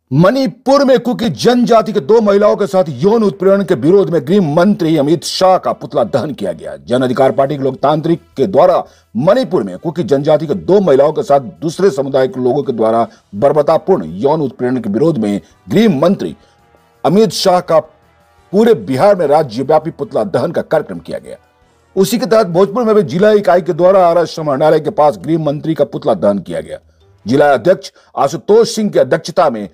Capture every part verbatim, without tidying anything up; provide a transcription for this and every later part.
मणिपुर में कुकी जनजाति के दो महिलाओं के साथ यौन उत्पीड़न के विरोध में गृह मंत्री अमित शाह का पुतला दहन किया गया। जन अधिकार पार्टी के लोकतांत्रिक के द्वारा मणिपुर में कुकी जनजाति के दो महिलाओं के साथ दूसरे समुदाय के लोगों के द्वारा बर्बरतापूर्ण यौन उत्पीड़न के विरोध में गृह मंत्री अमित शाह का पूरे बिहार में राज्यव्यापी पुतला दहन का कार्यक्रम किया गया। उसी के तहत भोजपुर में भी जिला इकाई के द्वारा आरा समाहरणालय के पास गृह मंत्री का पुतला दहन किया गया। जिला अध्यक्ष आशुतोष सिंह की अध्यक्षता में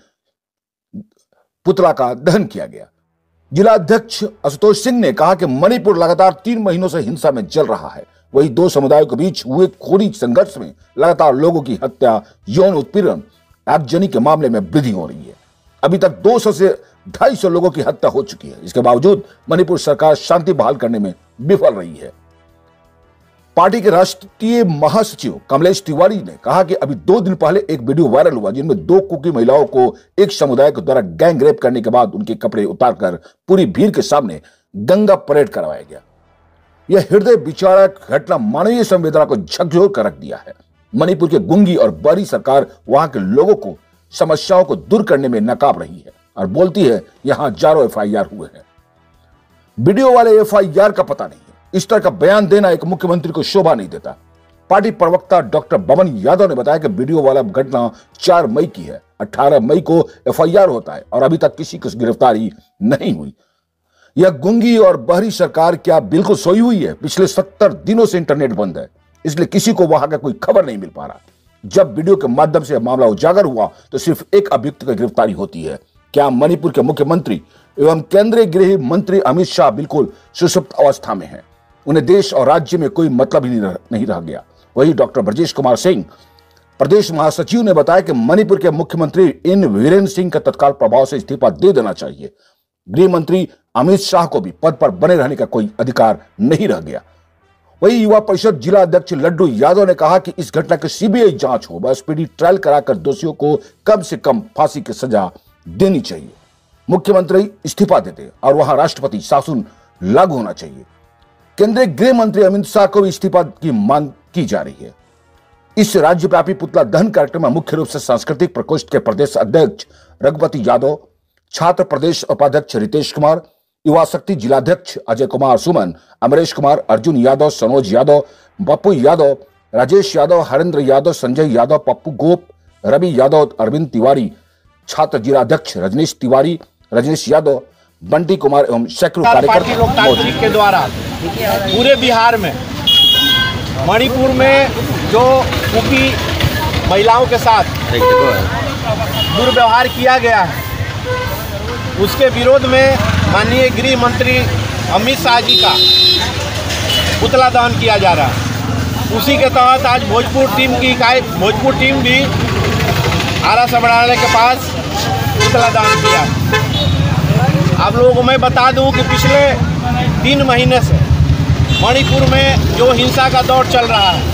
पुतला का दहन किया गया। जिला अध्यक्ष आशुतोष सिंह ने कहा कि मणिपुर लगातार तीन महीनों से हिंसा में जल रहा है। वही दो समुदायों के बीच हुए खूनी संघर्ष में लगातार लोगों की हत्या, यौन उत्पीड़न, आगजनी के मामले में वृद्धि हो रही है। अभी तक दो सौ से ढाई सौ लोगों की हत्या हो चुकी है। इसके बावजूद मणिपुर सरकार शांति बहाल करने में विफल रही है। पार्टी के राष्ट्रीय महासचिव कमलेश तिवारी ने कहा कि अभी दो दिन पहले एक वीडियो वायरल हुआ जिनमें दो कुकी महिलाओं को एक समुदाय के द्वारा गैंग रेप करने के बाद उनके कपड़े उतारकर पूरी भीड़ के सामने गंगा परेड करवाया गया। यह हृदय विचारक घटना मानवीय संवेदना को झकझोर कर रख दिया है। मणिपुर के गुंगी और बहरी सरकार वहां के लोगों को समस्याओं को दूर करने में नाकाम रही है और बोलती है यहां हजारों एफ आई आर हुए हैं। वीडियो वाले एफ आई आर का पता नहीं है। इस तरह का बयान देना एक मुख्यमंत्री को शोभा नहीं देता। पार्टी प्रवक्ता डॉक्टर बमन यादव ने बताया कि वीडियो वाला घटना चार मई की है। अठारह मई को एफ आई आर होता है और अभी तक किसी की गिरफ्तारी नहीं हुई। यह गुंगी और बहरी सरकार क्या बिल्कुल सोई हुई है? पिछले सत्तर दिनों से इंटरनेट बंद है, इसलिए किसी को वहां का कोई खबर नहीं मिल पा रहा। जब वीडियो के माध्यम से मामला उजागर हुआ तो सिर्फ एक अभियुक्त की गिरफ्तारी होती है। क्या मुख्यमंत्री के मुख्यमंत्री एवं केंद्रीय गृह मंत्री अमित शाह बिल्कुल सुषुप्त अवस्था में हैं? उन्हें देश और राज्य में कोई मतलब ही नहीं रह गया। वही डॉक्टर ब्रजेश कुमार सिंह प्रदेश महासचिव ने बताया कि मणिपुर के मुख्यमंत्री इन वीरेंद्र सिंह का तत्काल प्रभाव से इस्तीफा दे देना चाहिए। गृह मंत्री अमित शाह को भी पद पर बने रहने का कोई अधिकार नहीं रह गया। वही युवा परिषद जिला अध्यक्ष लड्डू यादव ने कहा कि इस घटना की सी बी आई जांच हो, बस स्पीडी ट्रायल कराकर दोषियों को कम से कम फांसी की सजा देनी चाहिए। मुख्यमंत्री इस्तीफा देते और वहां राष्ट्रपति शासन लागू होना चाहिए। केंद्रीय गृह मंत्री अमित शाह को भी इस्तीफा की मांग की जा रही है। इस राज्यव्यापी पुतला दहन कार्यक्रम में मुख्य रूप से सांस्कृतिक प्रकोष्ठ के प्रदेश अध्यक्ष रघुपति यादव, छात्र प्रदेश उपाध्यक्ष रितेश कुमार, युवा शक्ति जिलाध्यक्ष अजय कुमार सुमन, अमरेश कुमार, अर्जुन यादव, सनोज यादव, बप्पू यादव, राजेश यादव, हरेंद्र यादव, संजय यादव, पप्पू गोप, रवि यादव, अरविंद तिवारी, छात्र जिलाध्यक्ष रजनीश तिवारी, रजनीश यादव, बंटी कुमार एवं सैकड़ों कार्यकर्ता लोकतांत्रिक के द्वारा पूरे बिहार में मणिपुर में जो कुकी महिलाओं के साथ दुर्व्यवहार किया गया है उसके विरोध में माननीय गृह मंत्री अमित शाह जी का पुतला दहन किया जा रहा है। उसी के तहत आज भोजपुर टीम की इकाई भोजपुर टीम भी आरा समाहरणालय के पास पुतला दहन किया। आप लोगों को मैं बता दूं कि पिछले तीन महीने से मणिपुर में जो हिंसा का दौर चल रहा है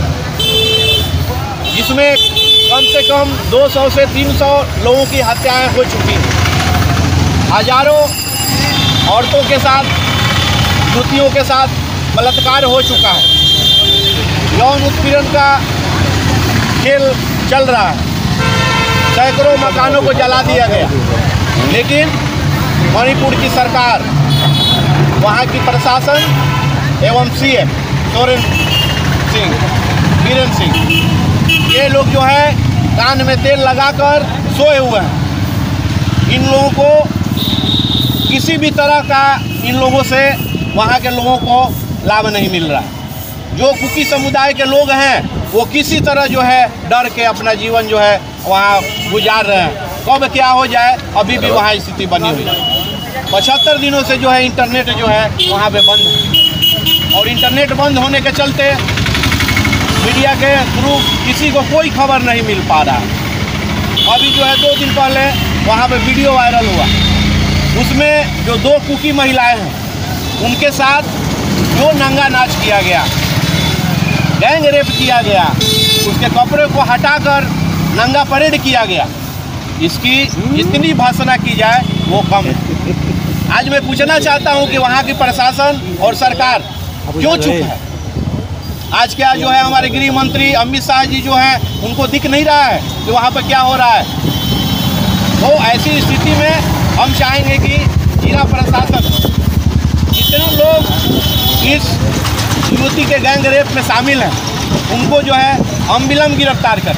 जिसमें कम से कम दो सौ से तीन सौ लोगों की हत्याएं हो चुकी हैं। हजारों औरतों के साथ, युवतियों के साथ बलात्कार हो चुका है। यौन उत्पीड़न का खेल चल रहा है। सैकड़ों मकानों को जला दिया गया। लेकिन मणिपुर की सरकार, वहाँ की प्रशासन एवं सी एम सोरेन सिंह, बीरेन सिंह, ये लोग जो है कान में तेल लगाकर सोए हुए हैं। इन लोगों को किसी भी तरह का इन लोगों से वहाँ के लोगों को लाभ नहीं मिल रहा है। जो कुकी समुदाय के लोग हैं वो किसी तरह जो है डर के अपना जीवन जो है वहाँ गुजार रहे हैं। कब क्या हो जाए अभी भी वहाँ स्थिति बनी हुई है। पचहत्तर दिनों से जो है इंटरनेट जो है वहाँ पे बंद है और इंटरनेट बंद होने के चलते मीडिया के थ्रू किसी को कोई खबर नहीं मिल पा रहा है। अभी जो है दो दिन पहले वहाँ पे वीडियो वायरल हुआ, उसमें जो दो कुकी महिलाएं हैं उनके साथ जो नंगा नाच किया गया, गैंग रेप किया गया, उसके कपड़े को हटाकर नंगा परेड किया गया। इसकी जितनी भाषणा की जाए वो कम है। आज मैं पूछना चाहता हूं कि वहां की प्रशासन और सरकार क्यों चुप है? आज क्या जो है हमारे गृह मंत्री अमित शाह जी जो हैं उनको दिख नहीं रहा है कि वहां पर क्या हो रहा है? तो ऐसी स्थिति में हम चाहेंगे कि जिला प्रशासन जितने लोग इस युवती के गैंग रेप में शामिल हैं उनको जो है अविलंब गिरफ्तार करें।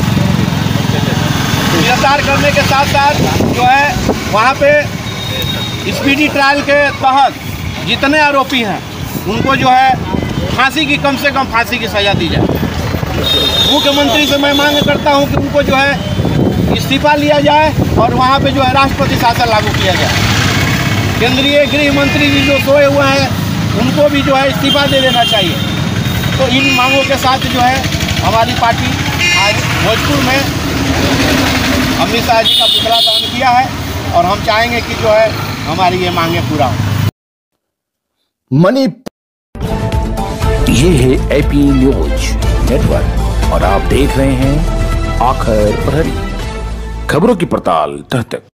गिरफ्तार करने के साथ साथ जो है वहाँ पे स्पीडी ट्रायल के तहत जितने आरोपी हैं उनको जो है फांसी की कम से कम फांसी की सज़ा दी जाए। मुख्यमंत्री से मैं मांग करता हूं कि उनको जो है इस्तीफा लिया जाए और वहां पे जो है राष्ट्रपति शासन लागू किया जाए। केंद्रीय गृह मंत्री जी जो सोए हुए हैं उनको भी जो है इस्तीफा दे देना चाहिए। तो इन मांगों के साथ जो है हमारी पार्टी आज भोजपुर में अमित शाह जी का पुतला दहन किया है और हम चाहेंगे कि जो है हमारी ये मांगे पूरा हो। मनी ये है एपी न्यूज नेटवर्क और आप देख रहे हैं आखिर प्रहरी, खबरों की पड़ताल तह तक।